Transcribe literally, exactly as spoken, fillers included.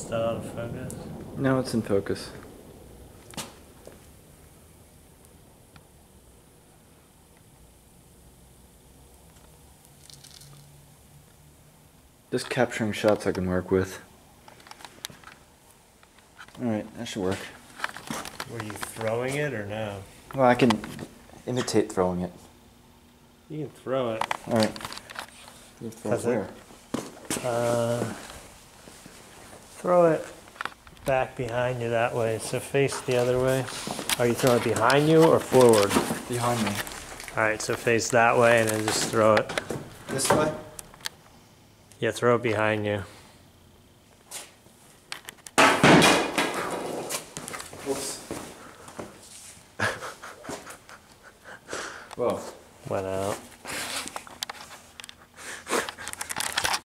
still out of focus? No, it's in focus. Just capturing shots I can work with. Alright, that should work. Were you throwing it or no? Well, I can imitate throwing it. You can throw it. Alright. You throw it where? Uh, throw it back behind you that way, so face the other way. Are you throwing it behind you or forward? Behind me. Alright, so face that way and then just throw it. This way? Yeah, throw it behind you.